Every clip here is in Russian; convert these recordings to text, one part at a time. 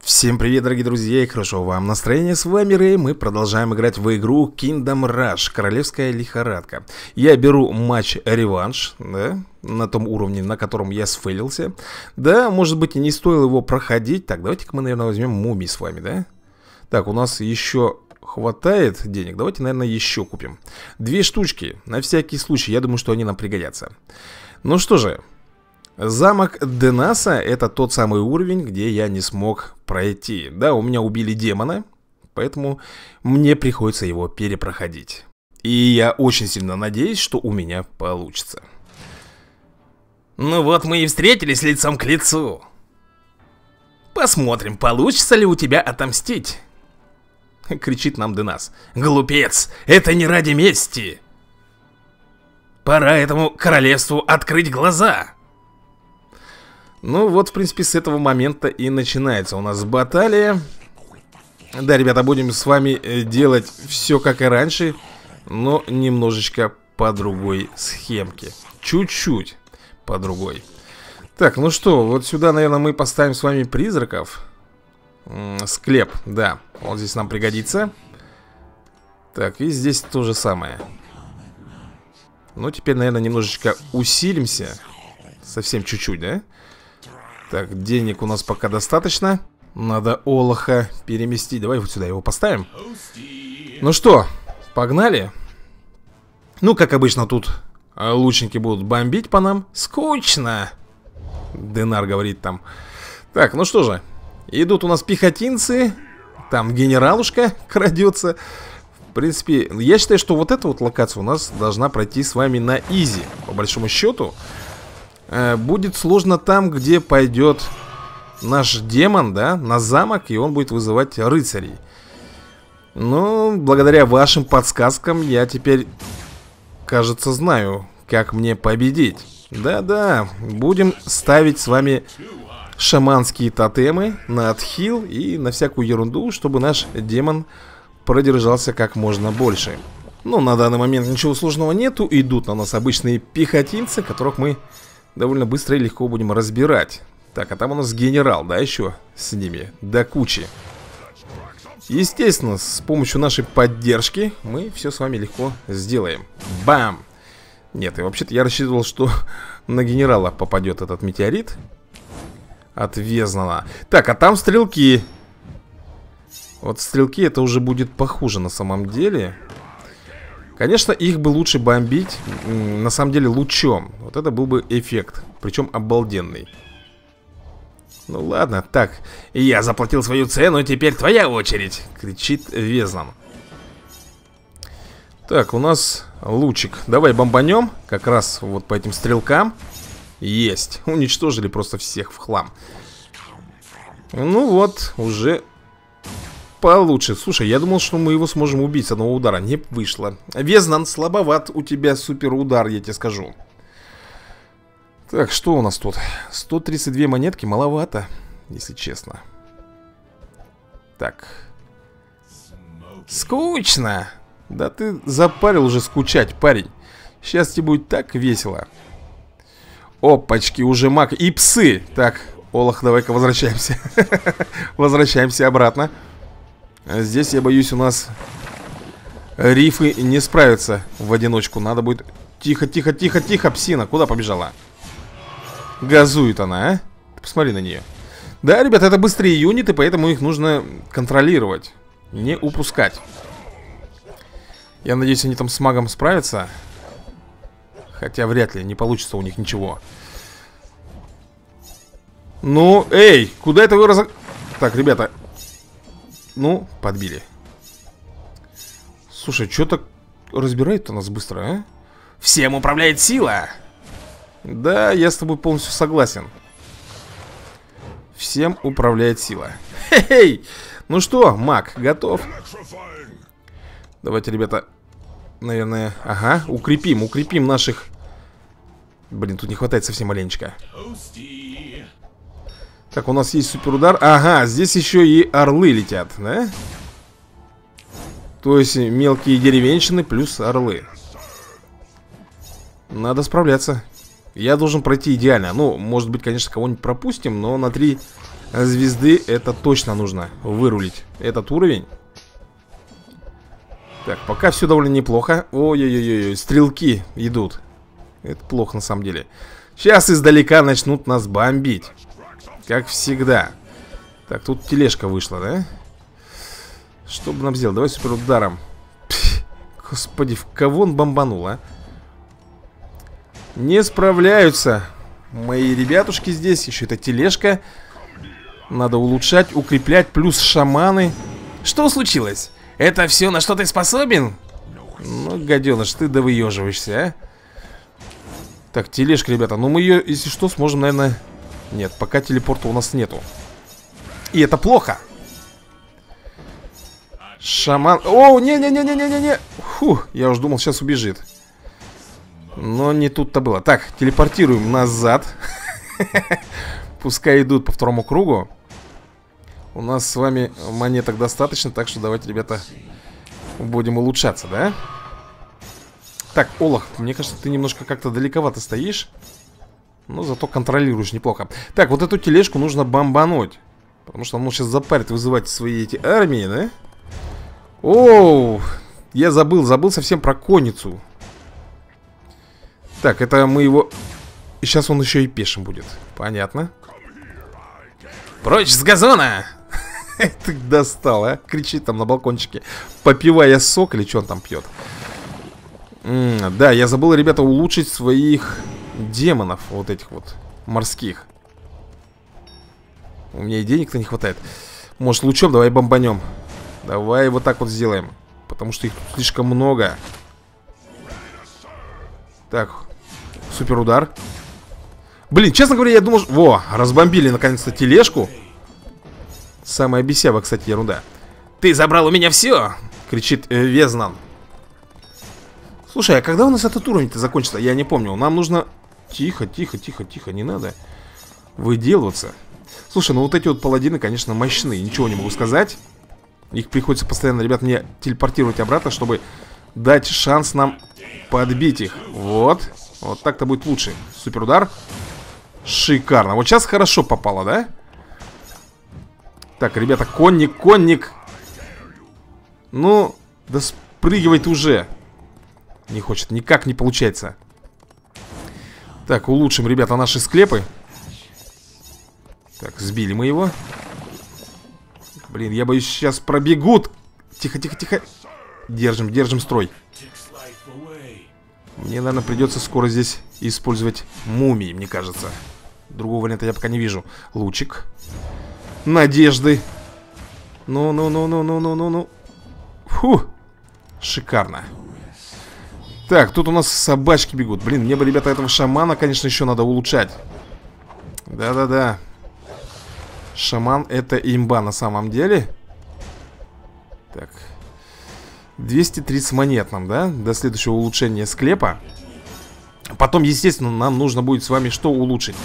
Всем привет, дорогие друзья, и хорошо вам настроение. С вами Рэй, мы продолжаем играть в игру Kingdom Rush, Королевская лихорадка. Я беру матч-реванш, да, на том уровне, на котором я сфейлился. Да, может быть и не стоило его проходить. Так, давайте-ка мы, наверное, возьмем мумий с вами, да? Так, у нас еще хватает денег, давайте, наверное, еще купим. 2 штучки, на всякий случай, я думаю, что они нам пригодятся. Ну что же. Замок Денаса — это тот самый уровень, где я не смог пройти. Да, у меня убили демона, поэтому мне приходится его перепроходить. И я очень сильно надеюсь, что у меня получится. Ну вот мы и встретились лицом к лицу. Посмотрим, получится ли у тебя отомстить. Кричит нам Денас. Глупец, это не ради мести. Пора этому королевству открыть глаза. Ну вот, в принципе, с этого момента и начинается у нас баталия. Да, ребята, будем с вами делать все как и раньше, но немножечко по другой схемке. Чуть-чуть по другой. Так, ну что, вот сюда, наверное, мы поставим с вами призраков. Склеп, да, он здесь нам пригодится. Так, и здесь то же самое. Ну, теперь, наверное, немножечко усилимся. Совсем чуть-чуть, да? Так, денег у нас пока достаточно. Надо олоха переместить. Давай вот сюда его поставим. Ну что, погнали. Ну, как обычно, тут лучники будут бомбить по нам. Скучно, Денар говорит там. Так, ну что же, идут у нас пехотинцы. Там генералушка крадется. В принципе, я считаю, что вот эта вот локация у нас должна пройти с вами на изи. По большому счету будет сложно там, где пойдет наш демон, да, на замок, и он будет вызывать рыцарей. Но благодаря вашим подсказкам я теперь, кажется, знаю, как мне победить. Да-да, будем ставить с вами шаманские тотемы на отхил и на всякую ерунду, чтобы наш демон продержался как можно больше. Ну, на данный момент ничего сложного нету. Идут на нас обычные пехотинцы, которых мы довольно быстро и легко будем разбирать. Так, а там у нас генерал, да, еще с ними, до кучи. Естественно, с помощью нашей поддержки мы все с вами легко сделаем. Бам! Нет, и вообще-то я рассчитывал, что на генерала попадет этот метеорит от Везнана. Так, а там стрелки. Вот стрелки, это уже будет похуже на самом деле. Конечно, их бы лучше бомбить, на самом деле, лучом. Вот это был бы эффект, причем обалденный. Ну ладно, так. Я заплатил свою цену, теперь твоя очередь, кричит Везнан. Так, у нас лучик. Давай бомбанем, как раз вот по этим стрелкам. Есть, уничтожили просто всех в хлам. Ну вот, уже получше. Слушай, я думал, что мы его сможем убить с одного удара. Не вышло. Везнан, слабоват у тебя супер удар, я тебе скажу. Так, что у нас тут? 132 монетки, маловато, если честно. Так. Скучно. Да ты запарил уже скучать, парень. Сейчас тебе будет так весело. Опачки, уже маг. И псы. Так, Олах, давай-ка возвращаемся. Возвращаемся обратно. Здесь, я боюсь, у нас рифы не справятся в одиночку. Надо будет... Тихо, тихо, тихо, тихо, псина. Куда побежала? Газует она, а? Ты посмотри на нее. Да, ребята, это быстрые юниты, поэтому их нужно контролировать. Не упускать. Я надеюсь, они там с магом справятся. Хотя вряд ли, не получится у них ничего. Ну, эй, куда это вы Так, ребята. Ну, подбили. Слушай, что так разбирает-то нас быстро, а? Всем управляет сила. Да, я с тобой полностью согласен. Всем управляет сила. Хе-хей! Ну что, маг, готов? Давайте, ребята, наверное, ага, укрепим наших. Блин, тут не хватает совсем маленечко. Так, у нас есть суперудар. Ага, здесь еще и орлы летят, да? То есть мелкие деревенщины плюс орлы. Надо справляться. Я должен пройти идеально. Ну, может быть, конечно, кого-нибудь пропустим, но на 3 звезды это точно нужно вырулить. Этот уровень. Так, пока все довольно неплохо. Ой-ой-ой, стрелки идут. Это плохо на самом деле. Сейчас издалека начнут нас бомбить. Как всегда. Так, тут тележка вышла, да? Что бы нам сделать? Давай суперударом. Господи, в кого он бомбанул, а? Не справляются мои ребятушки здесь. Еще эта тележка. Надо улучшать, укреплять. Плюс шаманы. Что случилось? Это все, на что ты способен? Ну, гаденыш, ты довыеживаешься, а? Так, тележка, ребята. Ну, мы ее, если что, сможем, наверное... Нет, пока телепорта у нас нету. И это плохо. Шаман... О, не-не-не-не-не-не-не. Фух, я уж думал, сейчас убежит. Но не тут-то было. Так, телепортируем назад. Пускай идут по второму кругу. У нас с вами монеток достаточно, так что давайте, ребята, будем улучшаться, да? Так, Олах, мне кажется, ты немножко как-то далековато стоишь. Но зато контролируешь неплохо. Так, вот эту тележку нужно бомбануть. Потому что он сейчас запарит вызывать свои эти армии, да? Оу, я забыл совсем про конницу. Так, это мы его... И сейчас он еще и пешим будет. Понятно. Прочь с газона! Ты достал, а? Кричит там на балкончике, попивая сок или что он там пьет. Да, я забыл, ребята, улучшить своих демонов. Вот этих вот морских. У меня и денег-то не хватает. Может, лучом давай бомбанем. Давай вот так вот сделаем. Потому что их тут слишком много. Так, суперудар. Блин, честно говоря, я думал... Во, разбомбили наконец-то тележку. Самая бесява, кстати, ерунда. Ты забрал у меня все! Кричит Везнан. Слушай, а когда у нас этот уровень-то закончится? Я не помню, нам нужно... Тихо, тихо, тихо, тихо, не надо выделываться. Слушай, ну вот эти вот паладины, конечно, мощные. Ничего не могу сказать. Их приходится постоянно, ребят, мне телепортировать обратно, чтобы дать шанс нам подбить их. Вот, вот так-то будет лучше. Суперудар. Шикарно, вот сейчас хорошо попало, да? Так, ребята, конник, конник. Ну, да спрыгивай ты уже. Не хочет, никак не получается. Так, улучшим, ребята, наши склепы. Так, сбили мы его. Блин, я боюсь, сейчас пробегут. Тихо, тихо, тихо. Держим, держим строй. Мне, наверное, придется скоро здесь использовать мумии, мне кажется. Другого варианта я пока не вижу. Лучик. Надежды. Ну. Фу. Шикарно. Так, тут у нас собачки бегут. Блин, мне бы, ребята, этого шамана, конечно, еще надо улучшать. Да-да-да. Шаман — это имба на самом деле. Так. 230 монет нам, да? До следующего улучшения склепа. Потом, естественно, нам нужно будет с вами что улучшить?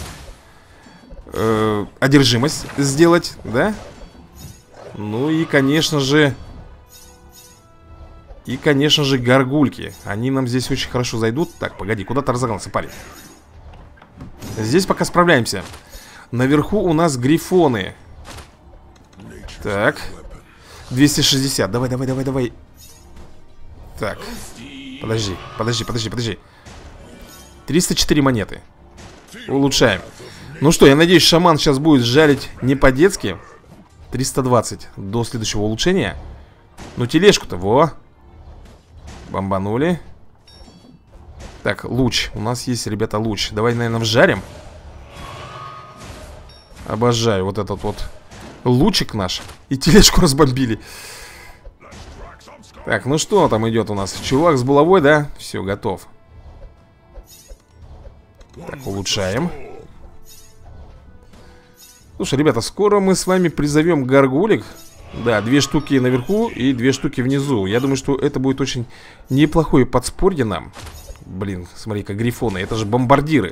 Одержимость сделать, да? Ну и, конечно же... горгульки. Они нам здесь очень хорошо зайдут. Так, погоди, куда ты разогнался, парень? Здесь пока справляемся. Наверху у нас грифоны. Так. 260. Давай. Так. Подожди. 304 монеты. Улучшаем. Ну что, я надеюсь, шаман сейчас будет жарить не по-детски. 320 до следующего улучшения. Ну, тележку-то, во. Бомбанули. Так, луч. У нас есть, ребята, луч. Давай, наверное, вжарим. Обожаю вот этот вот лучик наш. И тележку разбомбили. Так, ну что там идет у нас? Чувак с булавой, да? Все, готов. Так, улучшаем. Слушай, ребята, скоро мы с вами призовем горгулек. Да, 2 штуки наверху и 2 штуки внизу. Я думаю, что это будет очень неплохое подспорье нам. Блин, смотри-ка, грифоны, это же бомбардиры.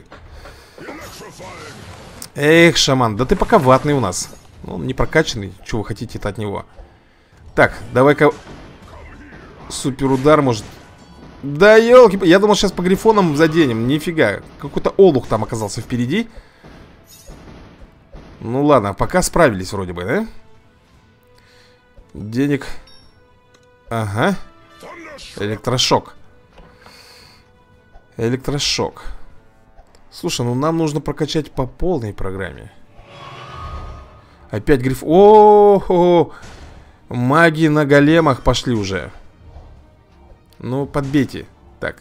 Эх, шаман, да ты пока ватный у нас. Ну, он не прокачанный, чего вы хотите-то от него. Так, давай-ка суперудар, может. Да, елки, я думал, сейчас по грифонам заденем. Нифига, какой-то олух там оказался впереди. Ну ладно, пока справились вроде бы, да? Денег. Ага. Электрошок. Электрошок. Слушай, ну нам нужно прокачать по полной программе. Опять гриф. О-хо-хо. Маги на големах пошли уже. Ну, подбейте. Так.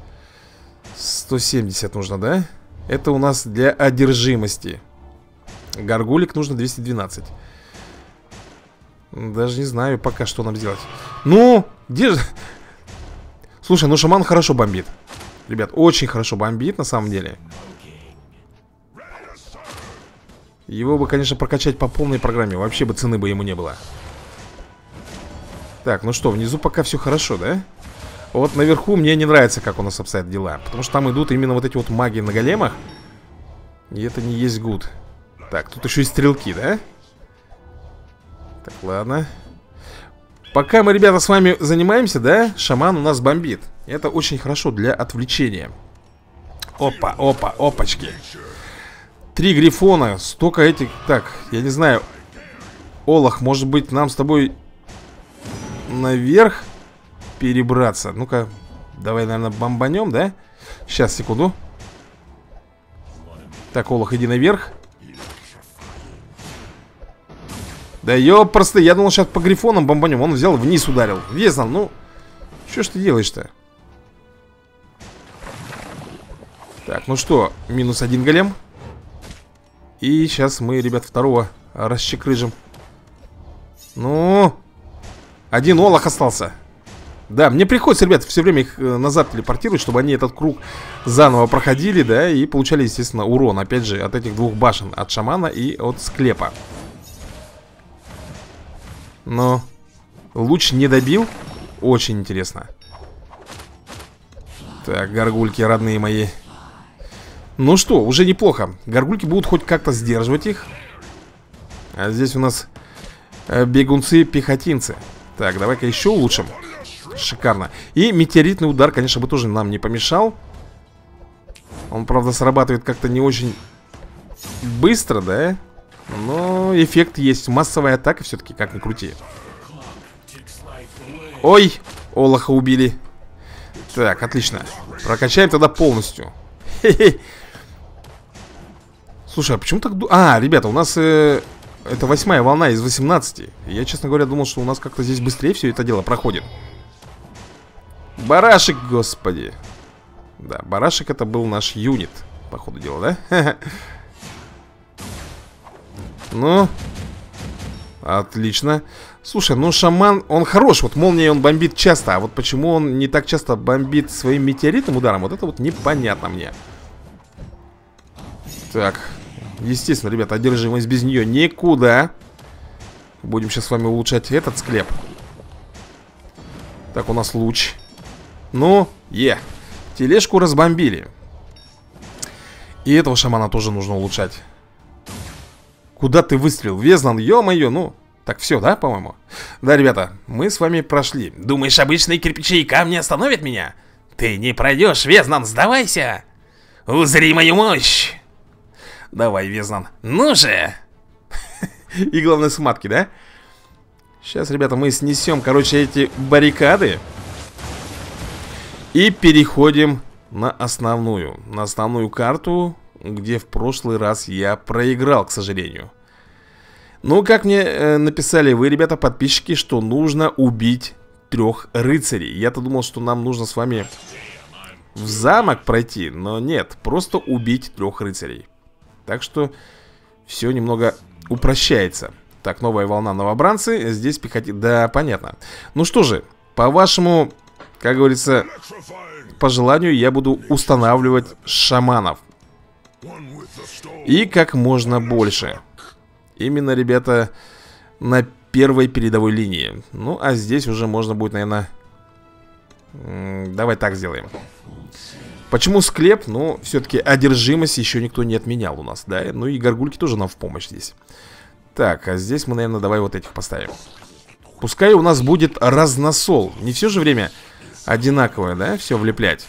170 нужно, да? Это у нас для одержимости. Горгулик нужно 212. Даже не знаю пока, что нам сделать. Ну, где же... Слушай, ну шаман хорошо бомбит. Ребят, очень хорошо бомбит на самом деле. Его бы, конечно, прокачать по полной программе. Вообще бы цены бы ему не было. Так, ну что, внизу пока все хорошо, да? Вот наверху мне не нравится, как у нас обстоят дела. Потому что там идут именно вот эти вот маги на големах. И это не есть гуд. Так, тут еще и стрелки, да? Так, ладно. Пока мы, ребята, с вами занимаемся, да, шаман у нас бомбит. Это очень хорошо для отвлечения. Опа, опа, опачки. 3 грифона, столько этих. Так, я не знаю. Олах, может быть, нам с тобой наверх перебраться? Ну-ка, давай, наверное, бомбанем, да? Сейчас, секунду. Так, Олах, иди наверх. Да ёпрсты, я думал, сейчас по грифонам бомбанем. Он взял, вниз ударил. Везнан, ну, что ж ты делаешь-то? Так, ну что, минус 1 голем. И сейчас мы, ребят, второго расчекрыжим. Ну, 1 Олах остался. Да, мне приходится, ребят, все время их назад телепортировать, чтобы они этот круг заново проходили, да, и получали, естественно, урон. Опять же, от этих двух башен, от шамана и от склепа. Но луч не добил. Очень интересно. Так, горгульки, родные мои. Ну что, уже неплохо. Горгульки будут хоть как-то сдерживать их. А здесь у нас бегунцы-пехотинцы. Так, давай-ка еще улучшим. Шикарно. И метеоритный удар, конечно, бы тоже нам не помешал. Он, правда, срабатывает как-то не очень быстро, да? Но эффект есть. Массовая атака все-таки, как ни крути. Ой, Олаха убили. Так, отлично. Прокачаем тогда полностью. Хе-хе. Слушай, а почему так... А, ребята, у нас... это 8-я волна из 18. Я, честно говоря, думал, что у нас как-то здесь быстрее все это дело проходит. Барашек, господи. Да, барашек это был наш юнит, по ходу дела, да? Ну, отлично. Слушай, ну шаман, он хорош. Вот молнией он бомбит часто. А вот почему он не так часто бомбит своим метеоритным ударом, вот это вот непонятно мне. Так, естественно, ребята, одержимость без нее никуда. Будем сейчас с вами улучшать этот склеп. Так, у нас луч. Ну, тележку разбомбили. И этого шамана тоже нужно улучшать. Куда ты выстрелил? Везнан, ё-моё, ну. Так, все, да, по-моему? Да, ребята, мы с вами прошли. Думаешь, обычные кирпичи и камни остановят меня? Ты не пройдешь, Везнан, сдавайся. Узри мою мощь. Давай, Везнан, ну же. И главное, сматки, да? Сейчас, ребята, мы снесем, короче, эти баррикады. И переходим на основную карту, где в прошлый раз я проиграл, к сожалению. Ну, как мне написали вы, ребята, подписчики, что нужно убить 3 рыцарей. Я-то думал, что нам нужно с вами в замок пройти, но нет, просто убить 3 рыцарей. Так что все немного упрощается. Так, новая волна, новобранцы. Здесь пехоти... Да, понятно. Ну что же, по вашему, как говорится, по желанию я буду устанавливать шаманов. И как можно больше. Именно, ребята, на первой передовой линии. Ну, а здесь уже можно будет, наверное... Давай так сделаем. Почему склеп? Ну, все-таки одержимость еще никто не отменял у нас, да? Ну и горгульки тоже нам в помощь здесь. Так, а здесь мы, наверное, давай вот этих поставим. Пускай у нас будет разносол. Не все же время одинаковое, да? Все влеплять.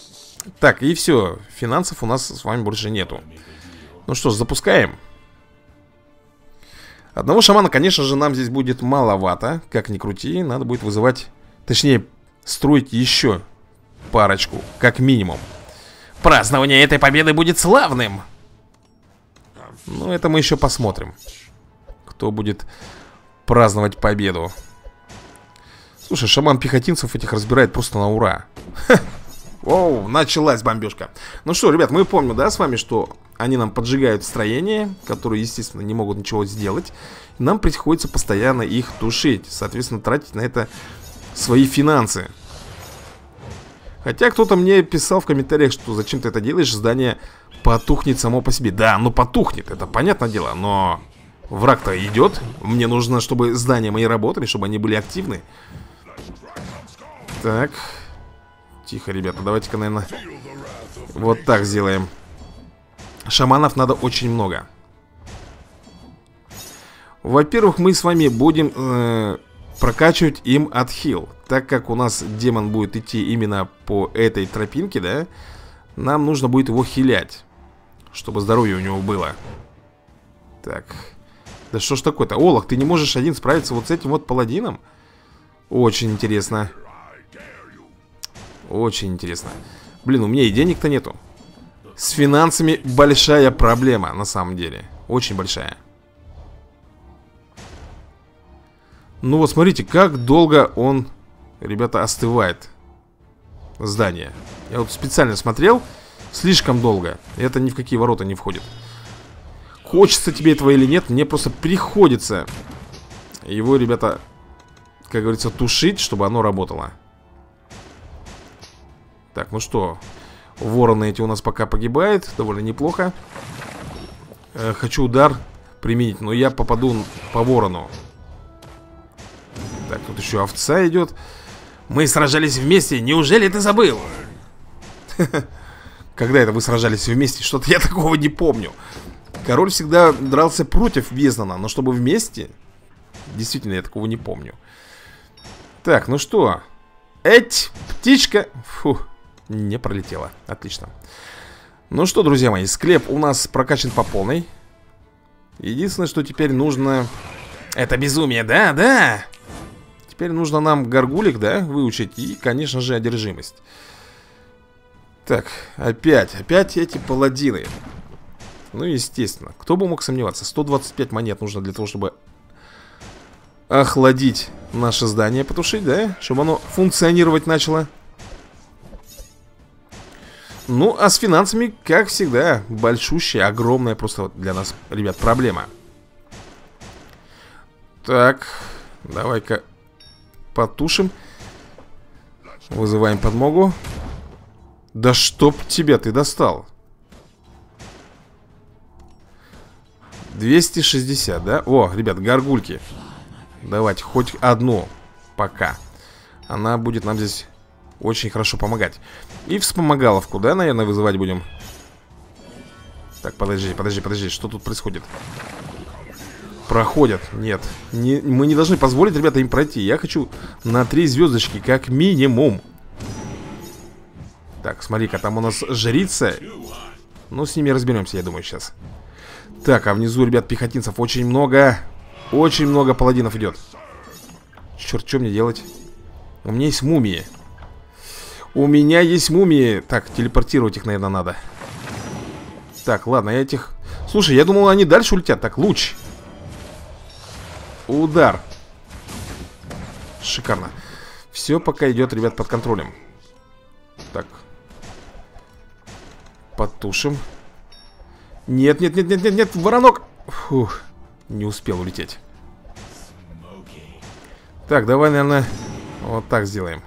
Так, и все. Финансов у нас с вами больше нету. Ну что ж, запускаем. Одного шамана, конечно же, нам здесь будет маловато. Как ни крути, надо будет вызывать, точнее, строить еще парочку, как минимум. Празднование этой победы будет славным. Ну, это мы еще посмотрим, кто будет праздновать победу. Слушай, шаман пехотинцев этих разбирает просто на ура. Оу, началась бомбежка. Ну что, ребят, мы помним, да, с вами, что они нам поджигают строение, которые, естественно, не могут ничего сделать. Нам приходится постоянно их тушить, соответственно, тратить на это свои финансы. Хотя кто-то мне писал в комментариях, что зачем ты это делаешь, здание потухнет само по себе. Да, ну потухнет, это понятное дело, но враг-то идет. Мне нужно, чтобы здания мои работали, чтобы они были активны. Так. Тихо, ребята, давайте-ка, наверное, вот так сделаем. Шаманов надо очень много. Во-первых, мы с вами будем прокачивать им отхил. Так как у нас демон будет идти именно по этой тропинке, да, нам нужно будет его хилять, чтобы здоровье у него было. Так. Да что ж такое-то? Олах, ты не можешь один справиться вот с этим вот паладином? Очень интересно. Очень интересно. Блин, у меня и денег-то нету. С финансами большая проблема, на самом деле. Очень большая. Ну вот смотрите, как долго он, ребята, остывает. Здание. Я вот специально смотрел. Слишком долго. Это ни в какие ворота не входит. Хочется тебе этого или нет, мне просто приходится его, ребята, как говорится, тушить, чтобы оно работало. Так, ну что, вороны эти у нас пока погибают. Довольно неплохо. Хочу удар применить, но я попаду по ворону. Так, тут еще овца идет. Мы сражались вместе, неужели ты забыл? Когда это вы сражались вместе? Что-то я такого не помню. Король всегда дрался против Везнана, но чтобы вместе, действительно, я такого не помню. Так, ну что? Эть, птичка. Фух, не пролетела. Отлично. Ну что, друзья мои, склеп у нас прокачан по полной. Единственное, что теперь нужно... Это безумие, да, да. Теперь нужно нам горгулик, да, выучить. И, конечно же, одержимость. Так, опять эти паладины. Ну, естественно, кто бы мог сомневаться. 125 монет нужно для того, чтобы охладить наше здание, потушить, да? Чтобы оно функционировать начало. Ну, а с финансами, как всегда, большущая, огромная просто для нас, ребят, проблема. Так, давай-ка потушим. Вызываем подмогу. Да чтоб тебя, ты достал. 260, да? О, ребят, горгульки. Давайте хоть одну пока. Она будет нам здесь очень хорошо помогать. И вспомогаловку, да, наверное, вызывать будем. Так, подожди, что тут происходит? Проходят, нет, мы не должны позволить, ребята, им пройти. Я хочу на 3 звездочки, как минимум. Так, смотри-ка, там у нас жрица. Ну, с ними разберемся, я думаю, сейчас. Так, а внизу, ребят, пехотинцев очень много. Очень много паладинов идет. Черт, что мне делать? У меня есть мумии. У меня есть мумии. Так, телепортировать их, наверное, надо. Так, ладно, я этих... Слушай, я думал, они дальше улетят. Так, луч. Удар. Шикарно. Все пока идет, ребят, под контролем. Так. Потушим. Нет, воронок. Фух, не успел улететь. Так, давай, наверное, вот так сделаем.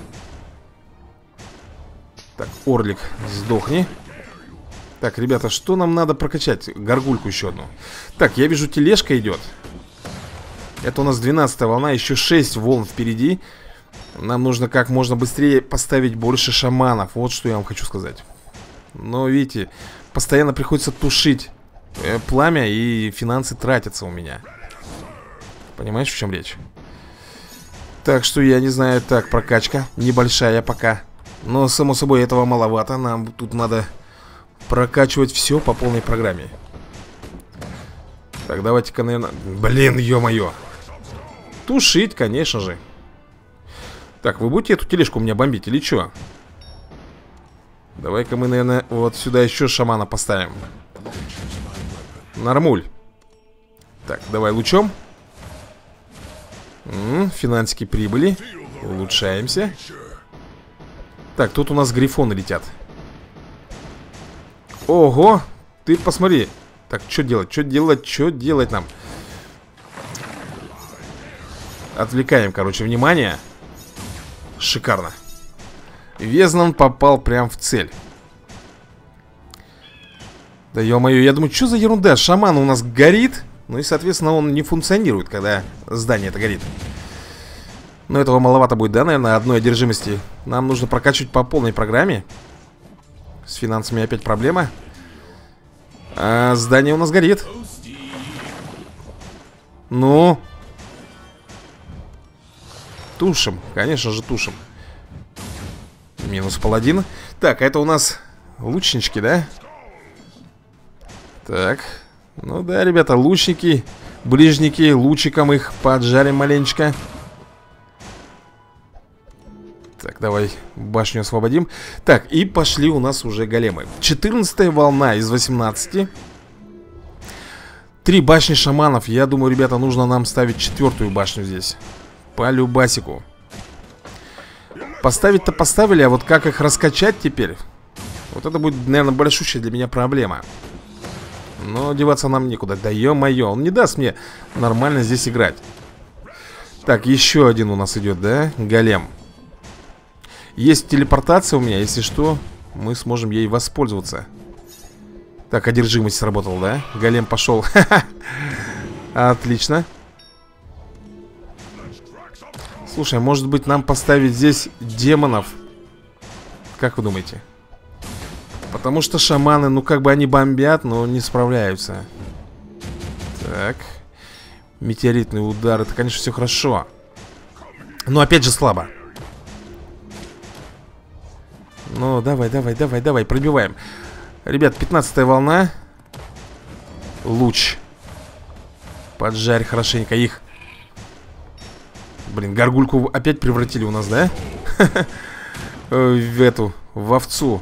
Так, орлик, сдохни. Так, ребята, что нам надо прокачать? Горгульку еще одну. Так, я вижу, тележка идет. Это у нас 12-я волна, еще 6 волн впереди. Нам нужно как можно быстрее поставить больше шаманов. Вот что я вам хочу сказать. Но видите, постоянно приходится тушить пламя, и финансы тратятся у меня. Понимаешь, в чем речь? Так что я не знаю. Так, прокачка небольшая пока. Но, само собой, этого маловато. Нам тут надо прокачивать все по полной программе. Так, давайте-ка, наверное... Блин, ё-моё. Тушить, конечно же. Так, вы будете эту тележку у меня бомбить или чё? Давай-ка мы, наверное, вот сюда еще шамана поставим. Нормуль. Так, давай лучом. Финансики прибыли. Улучшаемся. Так, тут у нас грифоны летят. Ого, ты посмотри. Так, что делать, что делать, что делать нам? Отвлекаем, короче, внимание. Шикарно. Везнан попал прям в цель. Да ё-моё, я думаю, что за ерунда? Шаман у нас горит. Ну и, соответственно, он не функционирует, когда здание это горит. Но этого маловато будет, да, наверное, одной одержимости. Нам нужно прокачивать по полной программе. С финансами опять проблема. А здание у нас горит. Ну. Тушим, конечно же тушим. Минус паладин. Так, а это у нас лучнички, да? Так. Ну да, ребята, лучники, ближники, лучиком их поджарим маленечко. Так, давай башню освободим. Так, и пошли у нас уже големы. 14-я волна из 18. 3 башни шаманов. Я думаю, ребята, нужно нам ставить 4-ю башню здесь. По любасику. Поставить-то поставили, а вот как их раскачать теперь? Вот это будет, наверное, большущая для меня проблема. Но деваться нам некуда. Да ё-моё, он не даст мне нормально здесь играть. Так, еще один у нас идет, да? Голем. Есть телепортация у меня, если что, мы сможем ей воспользоваться. Так, одержимость сработала, да? Голем пошел. Отлично. Слушай, может быть нам поставить здесь демонов? Как вы думаете? Потому что шаманы, ну как бы они бомбят, но не справляются. Так. Метеоритный удар, это, конечно, все хорошо. Но опять же слабо. Ну, давай, пробиваем. Ребят, 15-я волна. Луч. Поджарь хорошенько их. Блин, горгульку опять превратили у нас, да? В овцу.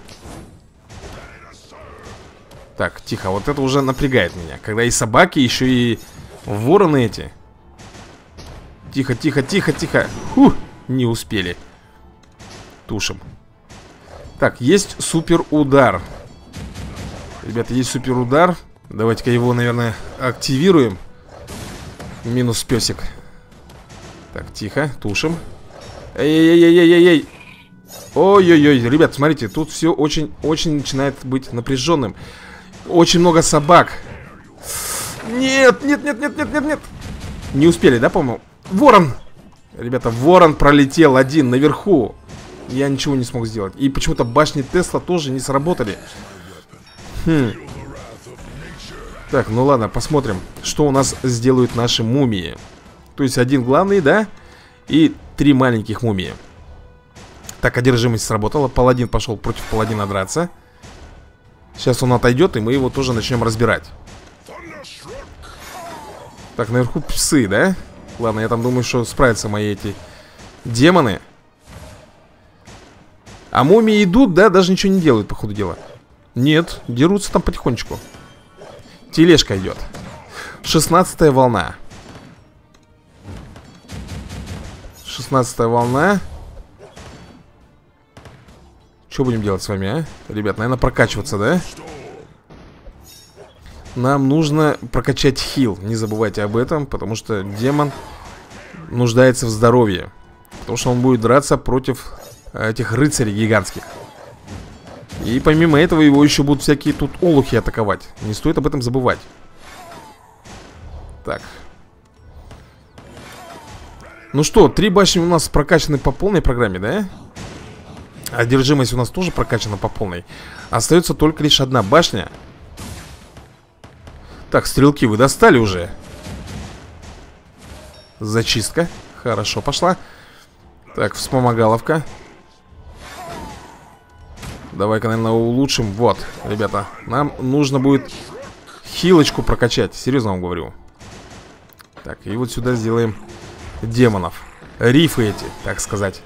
Так, тихо, вот это уже напрягает меня. Когда и собаки, еще и вороны эти. Тихо. Фух, не успели. Тушим. Так, есть супер удар. Ребята, есть супер удар. Давайте-ка его, наверное, активируем. Минус песик. Так, тихо, тушим. Эй-эй-эй-эй-эй-эй. Ой-ой-ой, ребят, смотрите, тут все очень начинает быть напряженным. Очень много собак. Нет. Не успели, да, по-моему? Ворон! Ребята, ворон пролетел один наверху. Я ничего не смог сделать. И почему-то башни Тесла тоже не сработали. Так, ну ладно, посмотрим, что у нас сделают наши мумии. То есть один главный, да? И 3 маленьких мумии. Так, одержимость сработала. Паладин пошел против паладина драться. Сейчас он отойдет, и мы его тоже начнем разбирать. Так, наверху псы, да? Ладно, я там думаю, что справятся мои эти демоны. А мумии идут, да? Даже ничего не делают, по ходу дела. Нет, дерутся там потихонечку. Тележка идет. 16-я волна. 16-я волна. Что будем делать с вами, а? Ребят, наверное, прокачиваться, да? Нам нужно прокачать хил. Не забывайте об этом, потому что демон нуждается в здоровье. Потому что он будет драться против этих рыцарей гигантских. И помимо этого его еще будут всякие тут олухи атаковать. Не стоит об этом забывать. Так. Ну что, 3 башни у нас прокачаны по полной программе, да? Одержимость у нас тоже прокачана по полной. Остается только лишь одна башня. Так, стрелки вы достали уже. Зачистка. Хорошо пошла. Так, вспомогаловка. Давай-ка, наверное, улучшим. Вот, ребята, нам нужно будет хилочку прокачать. Серьезно вам говорю. Так, и вот сюда сделаем демонов. Рифы эти, так сказать.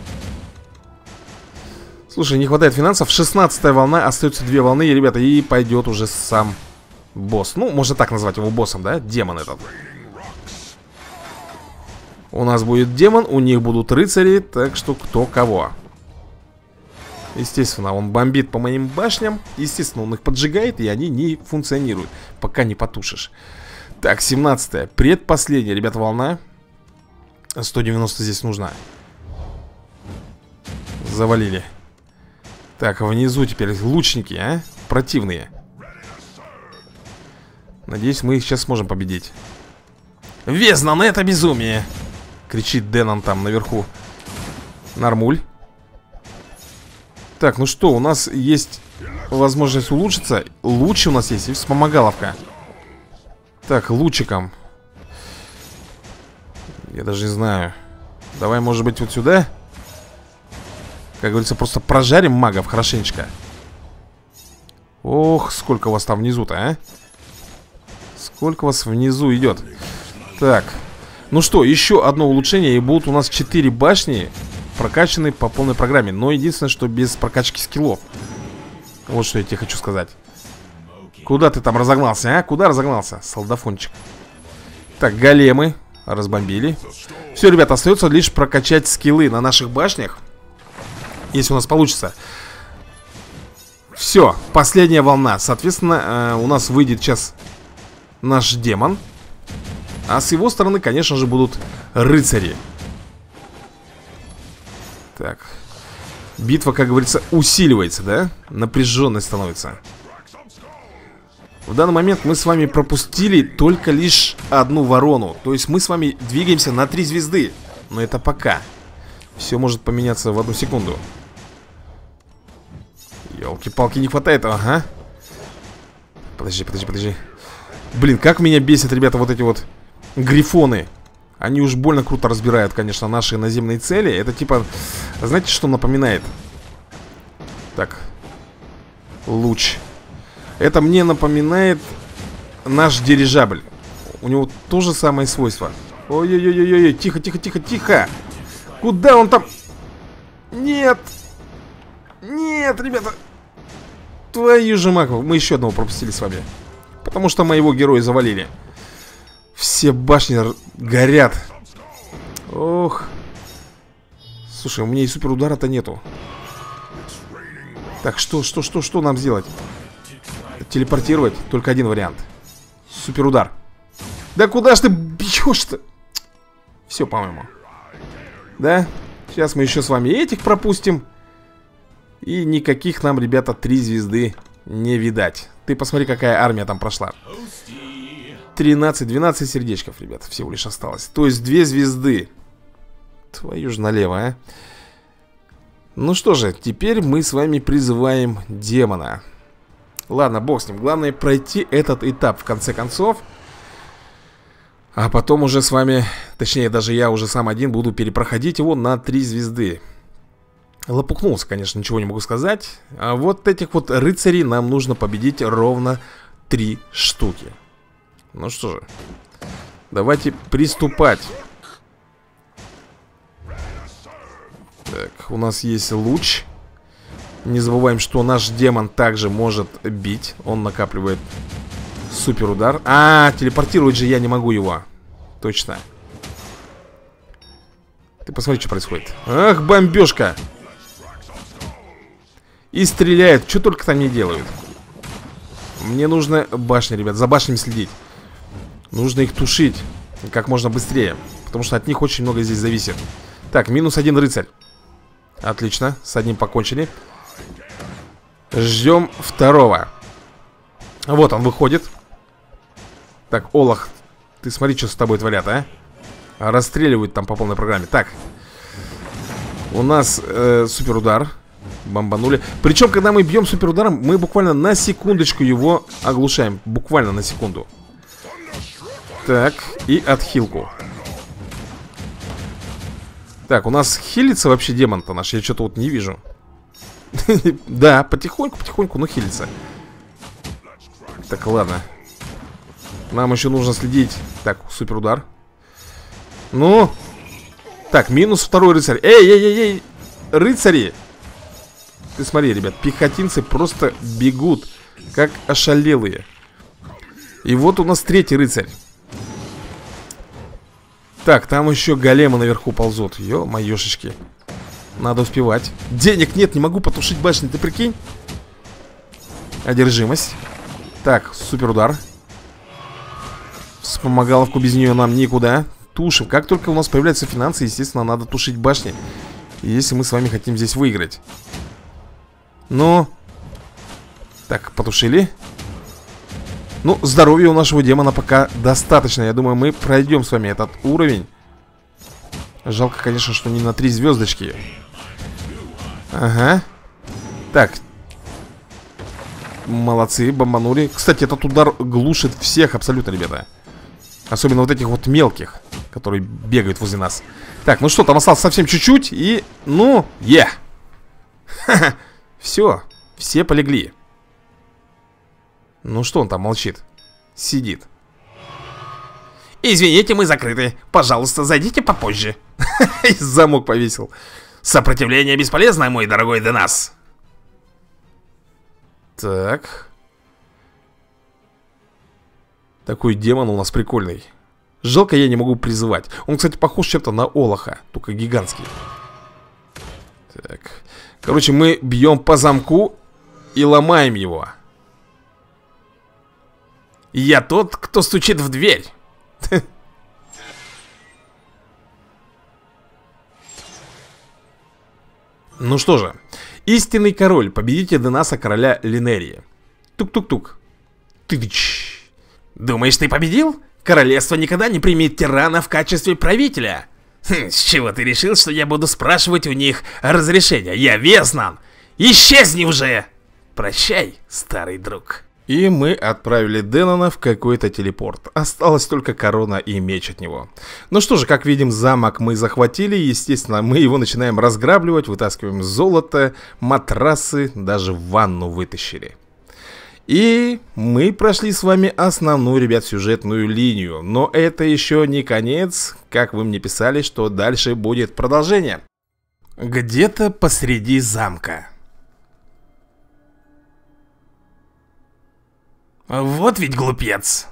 Слушай, не хватает финансов. 16-я волна, остается 2 волны, ребята, и пойдет уже сам босс. Ну, можно так назвать его боссом, да? Демон этот. У нас будет демон, у них будут рыцари. Так что кто кого. Естественно, он бомбит по моим башням. Естественно, он их поджигает, и они не функционируют, пока не потушишь. Так, 17-я, предпоследняя, ребята, волна. 190 здесь нужна. Завалили. Так, внизу теперь лучники, а? Противные. Надеюсь, мы их сейчас сможем победить. Везнан, это безумие! Кричит Дэнон там наверху. Нормуль. Так, ну что, у нас есть возможность улучшиться. Лучи у нас есть и вспомогаловка. Так, лучиком. Я даже не знаю. Давай, может быть, вот сюда. Как говорится, просто прожарим магов хорошенечко. Ох, сколько у вас там внизу-то, а? Сколько у вас внизу идет. Так, ну что, еще одно улучшение. И будут у нас 4 башни прокачаны по полной программе. Но единственное, что без прокачки скиллов. Вот что я тебе хочу сказать. Куда ты там разогнался, а? Куда разогнался, солдафончик? Так, големы разбомбили. Все, ребята, остается лишь прокачать скиллы на наших башнях. Если у нас получится. Все, последняя волна. Соответственно, у нас выйдет сейчас наш демон. А с его стороны, конечно же, будут рыцари. Так. Битва, как говорится, усиливается, да? Напряженной становится. В данный момент мы с вами пропустили только лишь одну ворону. То есть мы с вами двигаемся на 3 звезды. Но это пока. Все может поменяться в 1 секунду. Ёлки-палки, не хватает, ага. Подожди. Блин, как меня бесит, ребята, вот эти вот грифоны. Они уж больно круто разбирают, конечно, наши наземные цели. Это типа, знаете, что напоминает? Так. Луч. Это мне напоминает наш дирижабль. У него то же самое свойство. Ой-ой-ой-ой, тихо. Куда он там? Нет. Нет, ребята. Твою же макову. Мы еще одного пропустили с вами. Потому что моего героя завалили. Все башни горят. Ох. Слушай, у меня и суперудара-то нету. Так, что нам сделать? Телепортировать? Только один вариант. Суперудар. Да куда ж ты бьешь-то? Все, по-моему. Да? Сейчас мы еще с вами этих пропустим. И никаких нам, ребята, 3 звезды не видать. Ты посмотри, какая армия там прошла. 13-12 сердечков, ребят, всего лишь осталось. То есть 2 звезды. Твою ж налево, а. Ну что же, теперь мы с вами призываем демона. Ладно, бог с ним. Главное пройти этот этап в конце концов. А потом уже с вами, точнее даже я уже сам один буду перепроходить его на 3 звезды. Лопухнулся, конечно, ничего не могу сказать. А вот этих вот рыцарей нам нужно победить ровно 3 штуки. Ну что же, давайте приступать. Так, у нас есть луч. Не забываем, что наш демон также может бить. Он накапливает суперудар. А, телепортировать же я не могу его. Точно. Ты посмотри, что происходит. Ах, бомбежка. И стреляет, что только там не делают. Мне нужно башни, ребят, за башнями следить. Нужно их тушить как можно быстрее, потому что от них очень много здесь зависит. Так, -1 рыцарь. Отлично, с одним покончили. Ждем второго. Вот он выходит. Так, Олах, ты смотри, что с тобой творят, а? Расстреливают там по полной программе. Так, у нас суперудар. Бомбанули. Причем, когда мы бьем суперударом, мы буквально на секундочку его оглушаем. Буквально на секунду. Так, и отхилку. Так, у нас хилится вообще демон-то наш. Я что-то вот не вижу. Да, потихоньку, но хилится. Так, ладно. Нам еще нужно следить. Так, супер удар. Ну. Так, минус второй рыцарь. Эй, рыцари. Ты смотри, ребят, пехотинцы просто бегут, как ошалелые. И вот у нас третий рыцарь. Так, там еще големы наверху ползут. Ё-моёшечки. Надо успевать. Денег нет, не могу потушить башни, ты прикинь. Одержимость. Так, супер удар. Вспомогаловку без нее нам никуда. Тушим. Как только у нас появляются финансы, естественно, надо тушить башни. Если мы с вами хотим здесь выиграть. Ну. Так, потушили. Ну, здоровья у нашего демона пока достаточно. Я думаю, мы пройдем с вами этот уровень. Жалко, конечно, что не на 3 звездочки. Ага. Так. Молодцы, бомбанули. Кстати, этот удар глушит всех абсолютно, ребята. Особенно вот этих вот мелких, которые бегают возле нас. Так, ну что, там осталось совсем чуть-чуть. И, ну, все, все полегли. Ну что он там молчит? Сидит. Извините, мы закрыты. Пожалуйста, зайдите попозже. Замок повесил. Сопротивление бесполезно, мой дорогой Денас. Так. Такой демон у нас прикольный. Жалко, я не могу призывать. Он, кстати, похож чем-то на Олаха, только гигантский. Так. Короче, мы бьем по замку и ломаем его. Я тот, кто стучит в дверь. Ну что же. Истинный король. Победите Денаса, короля Линерии. Тук-тук-тук. Тыч. Думаешь, ты победил? Королевство никогда не примет тирана в качестве правителя. С чего ты решил, что я буду спрашивать у них разрешения? Я Везнан. Исчезни уже. Прощай, старый друг. И мы отправили Денона в какой-то телепорт. Осталась только корона и меч от него. Ну что же, как видим, замок мы захватили. Естественно, мы его начинаем разграбливать. Вытаскиваем золото, матрасы, даже ванну вытащили. И мы прошли с вами основную, ребят, сюжетную линию. Но это еще не конец. Как вы мне писали, что дальше будет продолжение. Где-то посреди замка. Вот ведь глупец.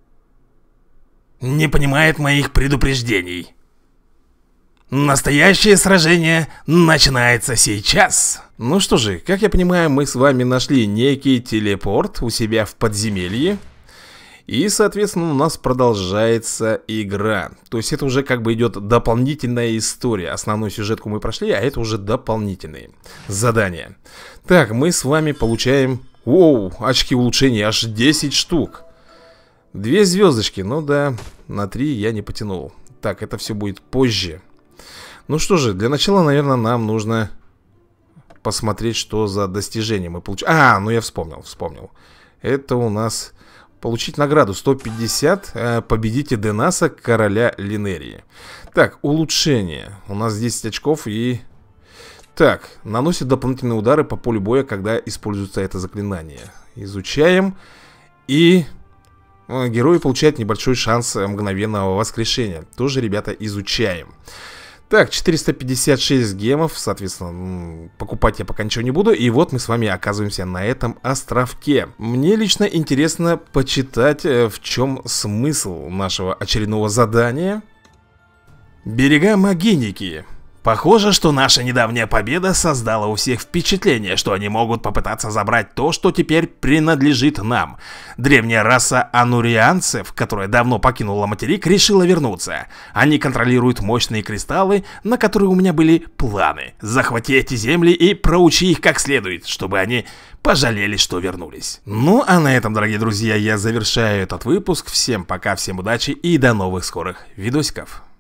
Не понимает моих предупреждений. Настоящее сражение начинается сейчас. Ну что же, как я понимаю, мы с вами нашли некий телепорт у себя в подземелье. И, соответственно, у нас продолжается игра. То есть это уже как бы идет дополнительная история. Основную сюжетку мы прошли, а это уже дополнительные задания. Так, мы с вами получаем... Воу, очки улучшения аж 10 штук. 2 звездочки, ну да, на 3 я не потянул. Так, это все будет позже. Ну что же, для начала, наверное, нам нужно посмотреть, что за достижение мы получили. А, ну я вспомнил. Это у нас получить награду 150. Победите Денаса, короля Линерии. Так, улучшение. У нас 10 очков и... Так, наносит дополнительные удары по полю боя, когда используется это заклинание. Изучаем. И герой получает небольшой шанс мгновенного воскрешения. Тоже, ребята, изучаем. Так, 456 гемов. Соответственно, покупать я пока ничего не буду. И вот мы с вами оказываемся на этом островке. Мне лично интересно почитать, в чем смысл нашего очередного задания. Берега Магиники. Похоже, что наша недавняя победа создала у всех впечатление, что они могут попытаться забрать то, что теперь принадлежит нам. Древняя раса анурианцев, которая давно покинула материк, решила вернуться. Они контролируют мощные кристаллы, на которые у меня были планы. Захвати эти земли и проучи их как следует, чтобы они пожалели, что вернулись. Ну, а на этом, дорогие друзья, я завершаю этот выпуск. Всем пока, всем удачи и до новых скорых видосиков.